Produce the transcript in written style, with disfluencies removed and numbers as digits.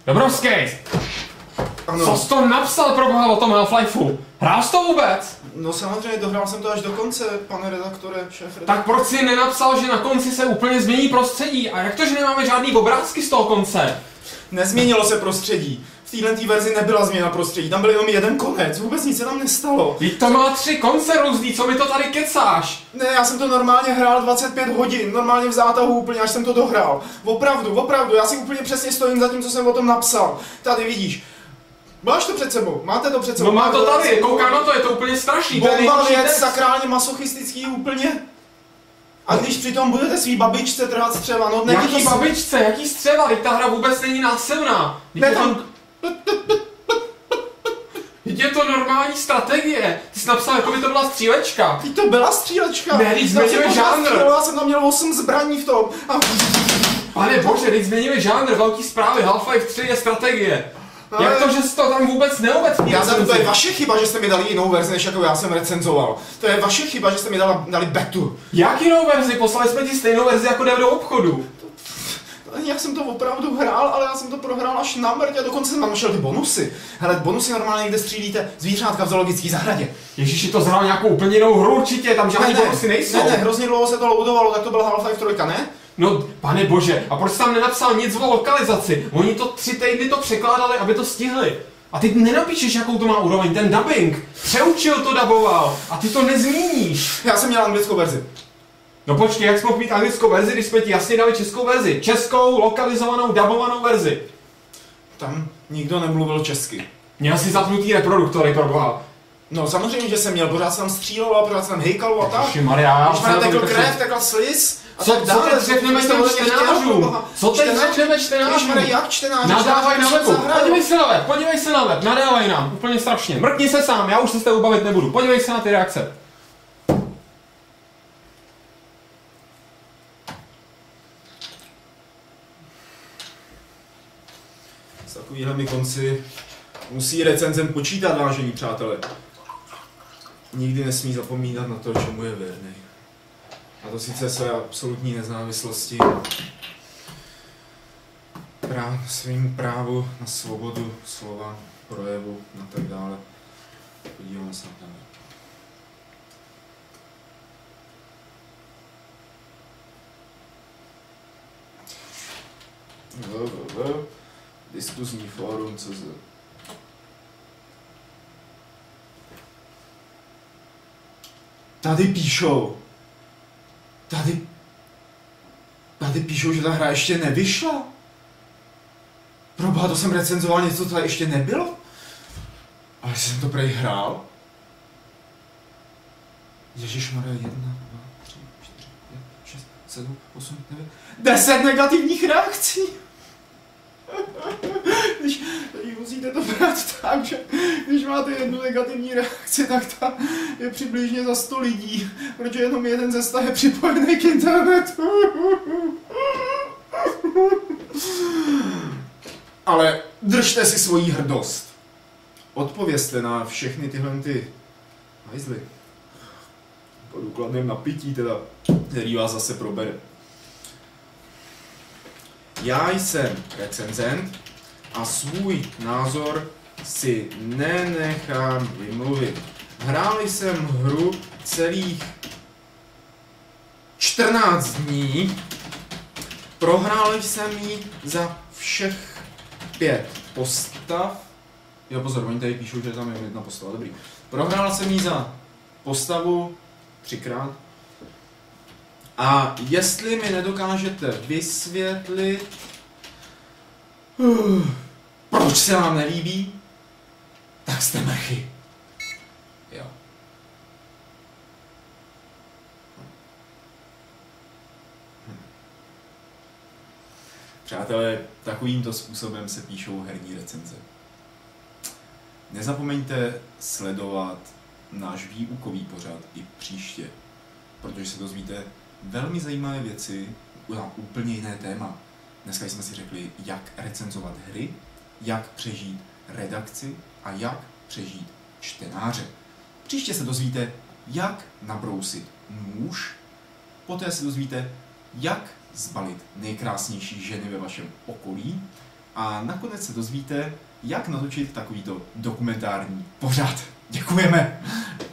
Dobrovský! Ano. Co jsi to napsal pro o tom Half-Lifeu? Hrál jsi to vůbec? No samozřejmě, dohrál jsem to až do konce, pane redaktore, šéf redaktore. Tak proč jsi nenapsal, že na konci se úplně změní prostředí? A jak to, že nemáme žádný obrázky z toho konce? Nezměnilo se prostředí. V této verzi nebyla změna prostředí, tam byl jenom jeden konec, vůbec nic se tam nestalo. Vždyť to má 3 konce různý, co mi to tady kecáš? Ne, já jsem to normálně hrál 25 hodin, normálně v zátahu úplně, až jsem to dohrál. Opravdu, já si úplně přesně stojím za tím, co jsem o tom napsal. Tady vidíš. Máš to před sebou, máte to před sebou. No mám to tady, koukám na to, je to úplně strašný. Bomba věc, sakrálně masochistický úplně. A když přitom budete svý babičce trhat střeva, no jaký babičce, jaký střeva, teď ta hra vůbec není násilná. Ne, tam... Je to normální strategie. Ty jsi napsal, jako by to byla střílečka. Teď to byla střílečka. Ne, teď změníme žánr. Já jsem tam měl 8 zbraní v tom. A... Pane bože, teď změníme žánr, velký zprávy, Half-Life 3 je strategie. Ale... Jak to, že jsi to tam vůbec neuvedl? To je vaše chyba, že jste mi dali jinou verzi, než jakou já jsem recenzoval. To je vaše chyba, že jste mi dali betu. Jak jinou verzi? Poslali jsme ti stejnou verzi, jako jde do obchodu. Já jsem to opravdu hrál, ale já jsem to prohrál až na mrtě a dokonce jsem tam našel ty bonusy. Hele, bonusy normálně někde střílíte zvířátka v zoologické zahradě. Ježiši, to zhrál nějakou úplně jinou hru určitě, tam žádný bonusy nejsou. Ne, hrozně dlouho se to loadovalo, tak to byl Half-Life 3, ne? No, pane bože, a proč jsi tam nenapsal nic o lokalizaci? Oni to 3 týdny to překládali, aby to stihli. A ty nenapíšeš, jakou to má úroveň, ten dubbing. Přeučil to daboval a ty to nezmíníš. Já jsem měl anglickou verzi. No počkej, jak jsi mohl mít anglickou verzi, když jsme ti jasně dali českou verzi? Českou, lokalizovanou, dabovanou verzi. Tam nikdo nemluvil česky. Měl jsi zapnutý reproduktory, proboha. No samozřejmě, že jsem měl, pořád jsem tam střílelo a pořád jsem tam hejkalo a tak. Ježišmarja, když tam tekl krev, tekla sliz a co, tak dále. Co teď řekneme těm čtenářům? Co teď řekneme čtenářům? Jak čtenáři? Nadávaj na webu, podívej se na web, nadávaj nám, úplně strašně. Mrkni se sám, já už se s tebou bavit nebudu, podívej se na ty reakce. S takovýhlemi konci musí recenzent počítat, vážení přátelé. Nikdy nesmí zapomínat na to, čemu je věrný. A to sice své absolutní nezávislosti, svým právu na svobodu slova, projevu a tak dále. Podíváme se na to. Diskuzní fórum, co za... Tady píšou, že ta hra ještě nevyšla. Proboha, to jsem recenzoval něco, co tady ještě nebylo. Ale jsem to prej hrál. Ježišmarja, 1, 2, 3, 4, 5, 6, 7, 8, 9, 10 negativních reakcí. Když musíte to brát tak, že když máte jednu negativní reakci, tak ta je přibližně za 100 lidí, protože jenom jeden ze 100 je připojený k internetu. Ale držte si svoji hrdost. Odpovězte na všechny tyhle ty hajzly. Po důkladném napití teda, který vás zase probere. Já jsem recenzent a svůj názor si nenechám vymluvit. Hrál jsem hru celých 14 dní, prohrál jsem ji za všech 5 postav. Jo pozor, oni tady píšou, že tam je jedna postava, dobrý. Prohrál jsem ji za postavu 3krát. A jestli mi nedokážete vysvětlit, proč se vám nelíbí, tak jste mrchy. Jo. Přátelé, takovýmto způsobem se píšou herní recenze. Nezapomeňte sledovat náš výukový pořad i příště, protože se dozvíte velmi zajímavé věci na úplně jiné téma. Dneska jsme si řekli, jak recenzovat hry, jak přežít redakci a jak přežít čtenáře. Příště se dozvíte, jak nabrousit nůž, poté se dozvíte, jak zbalit nejkrásnější ženy ve vašem okolí A nakonec se dozvíte, jak natočit takovýto dokumentární pořad. Děkujeme!